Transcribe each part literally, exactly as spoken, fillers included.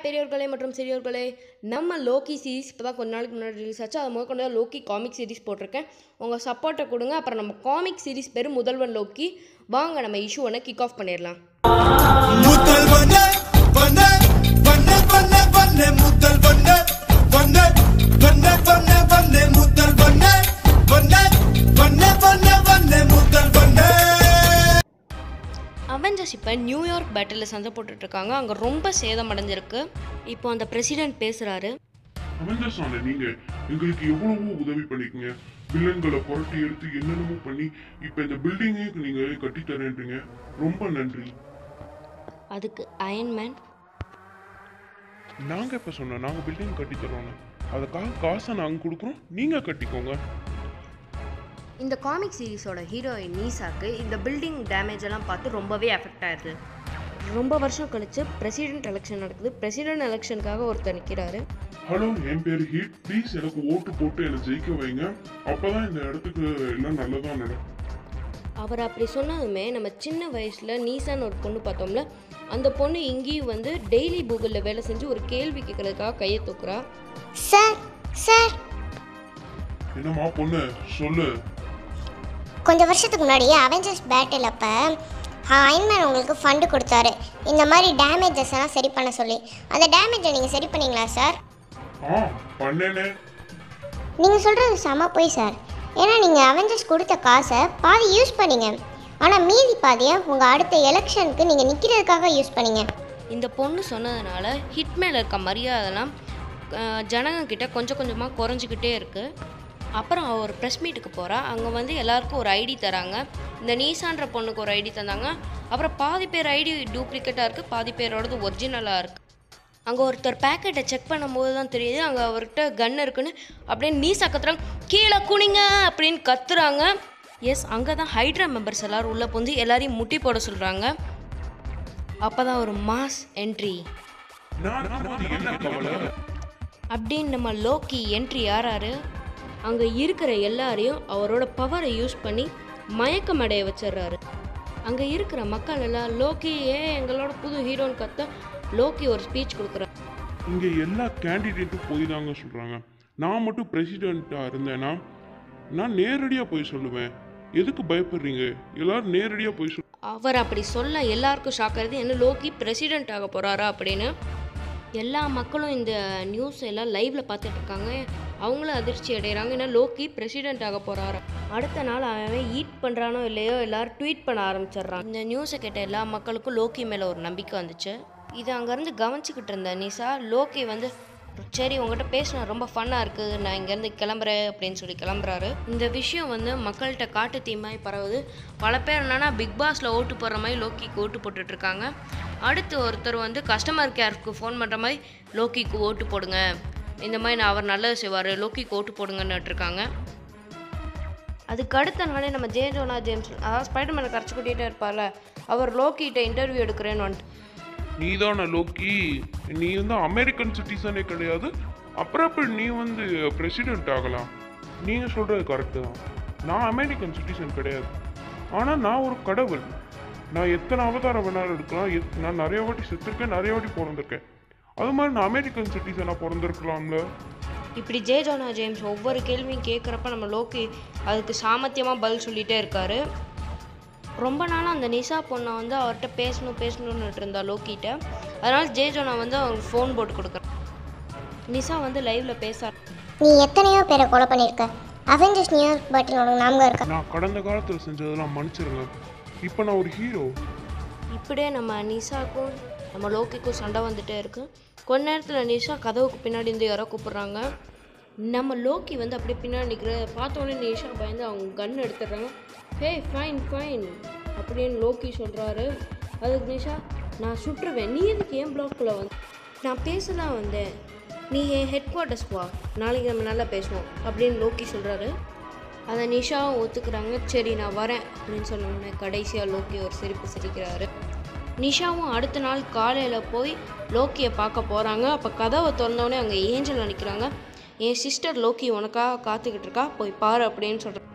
பெரியவர்களே மற்றும் சிறியோர்களே, நம்ம லோக்கி சீரிஸ் இப்போ தான் கொஞ்ச நாளைக்கு முன்னாடி ரிலீஸ் ஆச்சு. அது முதல் கொண்டு லோக்கி காமிக் சீரிஸ் போட்டிருக்கேன். உங்கள் சப்போர்ட்டை கொடுங்க. அப்புறம் நம்ம காமிக் சீரிஸ் பேர் முதல்வன் லோக்கி. வாங்க நம்ம இஷ்யூ ஒன்று கிக் ஆஃப் பண்ணிடலாம். அவெஞ்சர்ஸ் இப்போ நியூயார்க் பேட்டில் சண்டை போட்டுட்ருக்காங்க. அங்கே ரொம்ப சேதம் அடைஞ்சிருக்கு. இப்போ அந்த பிரசிடென்ட் பேசுகிறாரு. அவெஞ்சர்ஸ் ஆன நீங்கள் எங்களுக்கு எவ்வளவோ உதவி பண்ணிக்கங்க. வில்லன்களை புரட்டி எடுத்து என்னென்னமோ பண்ணி இப்போ இந்த பில்டிங்கே நீங்கள் கட்டித்தரேன்றீங்க. ரொம்ப நன்றி. அதுக்கு அயன்மேன், நாங்கள் இப்போ சொன்னோம் நாங்கள் பில்டிங் கட்டித்தரோன்னு, அதுக்காக காசை நாங்கள் கொடுக்குறோம், நீங்கள் கட்டிக்கோங்க. இந்த காமிக் சீரிஸோட ஹீரோயின் நீசாக்கு இந்த பில்டிங் டேமேஜ் எல்லாம் பார்த்து ரொம்பவே அஃபெக்ட் ஆயிடுது. ரொம்ப வருஷம் கழிச்சு பிரசிடென்ட் எலெக்ஷன் நடக்குது. பிரசிடென்ட் எலெக்ஷனுக்காக ஒருத்தர் நிற்கிறாரு. ஹலோ, என் பேர் ஹீட். ப்ளீஸ் எனக்கு ஓட்டு போட்டு என்னை ஜெயிக்க வைங்க. அப்போதான் இந்த இடத்துக்கு எல்லாம் நல்லதாக நடக்கும். அவர் அப்படி சொன்னதுமே நம்ம சின்ன வயசில் நீசான்னு ஒரு பொண்ணு பார்த்தோம்ல, அந்த பொண்ணு இங்கேயும் வந்து டெய்லி கூகுளில் வேலை செஞ்சு ஒரு கேள்வி கேட்கறதுக்காக கையை தூக்குறா. சார் சார் என்னம்மா பொண்ணு சொல்லு. கொஞ்சம் வருஷத்துக்கு முன்னாடி அவெஞ்சர்ஸ் பேட்டில் அப்போ அயன்மேன் உங்களுக்கு ஃபண்டு கொடுத்தாரு இந்த மாதிரி டேமேஜஸ் எல்லாம் சரி பண்ண சொல்லி. அந்த டேமேஜை நீங்கள் சரி பண்ணீங்களா சார்? ஆ பண்ணேனே. நீங்கள் சொல்கிறது செம போய் சார். ஏன்னா நீங்கள் அவெஞ்சர்ஸ் கொடுத்த காசை பாதி யூஸ் பண்ணீங்க, ஆனால் மீதி பாதியை உங்கள் அடுத்த எலெக்ஷனுக்கு நீங்கள் நிற்கிறதுக்காக யூஸ் பண்ணீங்க. இந்த பொண்ணு சொன்னதுனால ஹிட் மேலே இருக்க மரியாதைலாம் ஜனங்கக்கிட்ட கொஞ்சம் கொஞ்சமாக குறைஞ்சிக்கிட்டே இருக்குது. அப்புறம் அவர் ப்ரெஸ் மீட்டுக்கு போகிறா. அங்கே வந்து எல்லாருக்கும் ஒரு ஐடி தராங்க. இந்த நீசான்ற பொண்ணுக்கு ஒரு ஐடி தந்தாங்க. அப்புறம் பாதி பேர் ஐடி டூப்ளிகேட்டாக இருக்குது, பாதி பேரோடது ஒரிஜினலாக இருக்குது. அங்கே ஒருத்தர் பேக்கெட்டை செக் பண்ணும்போது தான் தெரியுது அங்கே அவர்கிட்ட கன் இருக்குன்னு. அப்படின்னு நீசா கத்துறாங்க, கீழே குனிங்க அப்படின்னு கத்துறாங்க. எஸ், அங்கே தான் ஹைட்ரா மெம்பர்ஸ் எல்லோரும் உள்ளே புந்து எல்லாரையும் முட்டி போட சொல்கிறாங்க. அப்போ தான் ஒரு மாஸ் என்ட்ரி அப்படின்னு நம்ம லோக்கி என்ட்ரி யாராரு அங்கே இருக்கிற எல்லாரையும் அவரோட பவரை யூஸ் பண்ணி மயக்கம் அடைய வச்சிடுறாரு. அங்கே இருக்கிற மக்கள் எல்லாம் லோக்கி ஏன் எங்களோட புது ஹீரோன்னு கத்த லோக்கி ஒரு ஸ்பீச் கொடுக்குறாரு. இங்கே எல்லா கேண்டிடேட்டும் போய் தாங்க சொல்கிறாங்க. நான் மட்டும் பிரசிடெண்ட்டாக இருந்தேன்னா நான் நேரடியாக போய் சொல்லுவேன். எதுக்கு பயப்படுறீங்க? எல்லாரும் நேரடியாக போய் சொல். அவர் அப்படி சொல்ல எல்லாருக்கும் ஷாக் ஆகுது. என்ன லோக்கி பிரசிடெண்ட் ஆக போகிறாரா அப்படின்னு. எல்லா மக்களும் இந்த நியூஸ் எல்லாம் லைவ்ல பார்த்துட்டு இருக்காங்க. அவங்களும் அதிர்ச்சி அடைகிறாங்க. ஏன்னா லோக்கி பிரசிடெண்ட் ஆக போகிறாரு. அடுத்த நாள் அவன் ஈட் பண்ணுறானோ இல்லையோ எல்லாரும் ட்வீட் பண்ண ஆரம்பிச்சிடுறாங்க. இந்த நியூஸை கேட்ட எல்லா மக்களுக்கும் லோக்கி மேலே ஒரு நம்பிக்கை வந்துச்சு. இது அங்கேருந்து கவனிச்சுக்கிட்டு இருந்த நிசா லோக்கி வந்து சரி உங்கள்கிட்ட பேசினா ரொம்ப ஃபன்னாக இருக்குது, நான் இங்கேருந்து கிளம்புறேன் அப்படின்னு சொல்லி கிளம்புறாரு. இந்த விஷயம் வந்து மக்கள்கிட்ட காட்டு தீமாய் பரவுது. பல பேர் என்னன்னா பிக் பாஸில் ஓட்டு போடுற மாதிரி லோக்கிக்கு ஓட்டு போட்டுட்ருக்காங்க. அடுத்து ஒருத்தர் வந்து கஸ்டமர் கேருக்கு ஃபோன் பண்ணுற மாதிரி லோக்கிக்கு ஓட்டு போடுங்க, இந்த மாதிரி நான் அவர் நல்லது செய்வார், லோக்கிக்கு ஓட்டு போடுங்கன்னு இருக்காங்க. அதுக்கு அடுத்த நாளே நம்ம ஜே ஜோனா ஜேம்ஸ், அதாவது ஸ்பைடர்மேனை கரைச்சி கூட்டிகிட்டே இருப்பார்ல, அவர் லோக்கிட்ட இன்டர்வியூ எடுக்கிறேன்னு வந்துட்டு, நீ தானே லோக்கி, நீ வந்து அமெரிக்கன் சிட்டிசனே கிடையாது, அப்புறம் அப்போ நீ வந்து பிரசிடெண்ட் ஆகலாம். நீங்கள் சொல்கிறது கரெக்டு தான். நான் அமெரிக்கன் சிட்டிசன் கிடையாது, ஆனால் நான் ஒரு கடவுள். நான் எத்தனை அவதாரம் வேணாலும் எடுக்கலாம். எத் நான் நிறைய வாட்டி செத்துருக்கேன், நிறைய வாட்டி பிறந்திருக்கேன். அது மாதிரி நான் அமெரிக்கன் சிட்டிசனாக பிறந்திருக்கலாம்ல. இப்படி ஜே ஜோனா ஜேம்ஸ் ஒவ்வொரு கேள்வியும் கேட்குறப்ப நம்ம லோக்கி அதுக்கு சாமர்த்தியமாக பதில் சொல்லிகிட்டே இருக்காரு. ரொம்ப நாளாக அந்த நிசா பொண்ணை வந்து அவர்கிட்ட பேசணும் பேசணும்னு இருந்தா லோக்கிட்ட. அதனால் ஜே ஜோனா வந்து அவருக்கு ஃபோன் போட்டு கொடுக்குறான். நிசா வந்து லைவ்ல பேச, நீ எத்தனையோ பேரை கொலை பண்ணியிருக்க, அவெஞ்சர்ஸ் நியூயார்க் பேட்டில் உனக்கு ஞாபகம் இருக்கா? நான் கடந்த காலத்தில் செஞ்சதெல்லாம் மன்னிச்சிருங்க, இப்போ நான் ஒரு ஹீரோ. இப்படியே நம்ம நிசாக்கும் நம்ம லோக்கிக்கும் சண்டை வந்துகிட்டே இருக்குது. கொஞ்ச நேரத்தில் நிஷா கதவுக்கு பின்னாடி இருந்து யாரோ கூப்பிட்றாங்க. நம்ம லோக்கி வந்து அப்படியே பின்னாடி நிற்கிற பார்த்தோன்னே நிஷா பயந்து அவங்க கன் எடுத்துடுறாங்க. ஹே ஃபைன் ஃபைன் அப்படின்னு லோக்கி சொல்கிறாரு. அதுக்கு நிஷா, நான் சுட்டுருவேன், நீ எதுக்கு ஏன் பிளாக்குள்ளே வந்து, நான் பேசலாம் வந்தேன், நீ என் ஹெட் குவார்ட்டர்ஸ் வா, நாளைக்கு நம்ம நல்லா பேசுவோம் அப்படின்னு லோக்கி சொல்கிறாரு. அதை நிஷாவும் ஒத்துக்கிறாங்க. சரி நான் வரேன் அப்படின்னு சொன்னோன்னே கடைசியாக லோக்கி ஒரு சிரிப்பு சிரிக்கிறாரு. நிஷாவும் அடுத்த நாள் காலையில் போய் லோக்கியை பார்க்க போகிறாங்க. அப்போ கதவை திறந்தோடனே அங்கே ஏஞ்சல் நினைக்கிறாங்க. என் சிஸ்டர் லோக்கி உனக்காக காத்துக்கிட்டு இருக்கா, போய் பாரு அப்படின்னு சொல்கிறேன்.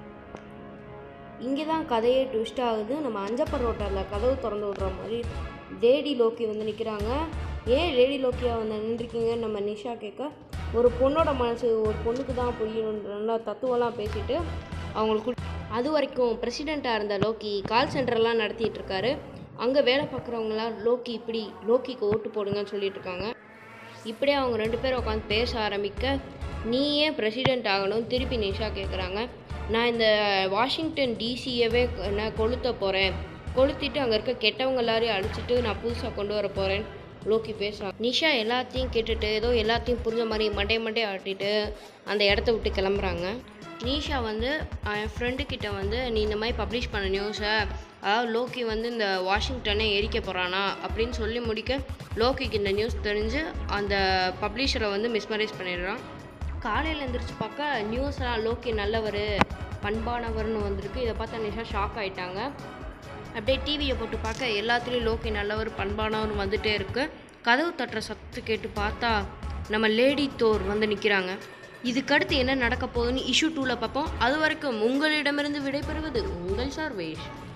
இங்கே தான் கதையே ட்விஸ்ட் ஆகுது. நம்ம அஞ்சப்பர் ரோட்டரில் கதவு திறந்து விட்ற மாதிரி டேடி லோக்கி வந்து நிற்கிறாங்க. ஏன் லேடி லோக்கியா வந்து நின்றுருக்கீங்கன்னு நம்ம நிஷா கேட்க, ஒரு பொண்ணோட மனசு ஒரு பொண்ணுக்கு தான் புரியணுன்ற தத்துவம்லாம் பேசிட்டு அவங்களுக்கு அது வரைக்கும் பிரசிடெண்ட்டாக இருந்த லோக்கி கால் சென்டர்லாம் நடத்திட்டு இருக்காரு. அங்கே வேலை பார்க்குறவங்களாம் லோக்கி இப்படி லோக்கிக்கு ஓட்டு போடுங்கன்னு சொல்லிட்டு இருக்காங்க. இப்படியே அவங்க ரெண்டு பேரும் உட்காந்து பேச ஆரம்பிக்க, நீ ஏன் பிரசிடெண்ட் ஆகணும் திருப்பி நிஷா கேட்குறாங்க. நான் இந்த வாஷிங்டன் டிசியவே நான் கொளுத்த போகிறேன், கொளுத்திட்டு அங்கே இருக்க கெட்டவங்க எல்லாரையும் அடிச்சுட்டு நான் புதுசாக கொண்டு வர போகிறேன் லோக்கி பேசுகிறாங்க. நிஷா எல்லாத்தையும் கேட்டுட்டு ஏதோ எல்லாத்தையும் புரிஞ்ச மாதிரி மண்டே மண்டே ஆட்டிட்டு அந்த இடத்த விட்டு கிளம்புறாங்க. நிஷா வந்து என் ஃப்ரெண்டுக்கிட்ட வந்து நீ இந்த மாதிரி பப்ளிஷ் பண்ண நியூஸை, அதாவது லோக்கி வந்து இந்த வாஷிங்டனே எரிக்க போகிறானா அப்படின்னு சொல்லி முடிக்க, லோக்கிக்கு இந்த நியூஸ் தெரிஞ்சு அந்த பப்ளிஷரை வந்து மிஸ்மரைஸ் பண்ணிடுறான். காலையில் எழுந்திரிச்சு பார்க்க நியூஸ்லாம் லோக்கி நல்லவர் பண்பானவர்னு வந்திருக்கு. இதை பார்த்தா நிஷா ஷாக் ஆகிட்டாங்க. அப்படியே டிவியை போட்டு பார்க்க எல்லாத்துலேயும் லோக்கி நல்லவர் பண்பானவர் வந்துகிட்டே இருக்கு. கதவு தட்டுற சத்து கேட்டு பார்த்தா நம்ம லேடி தோர் வந்து நிற்கிறாங்க. இதுக்கடுத்து என்ன நடக்க போகுதுன்னு இஷ்யூ டூவில் பார்ப்போம். அது வரைக்கும் உங்களிடமிருந்து விடைபெறுவது உங்கள் சர்வேஷ்.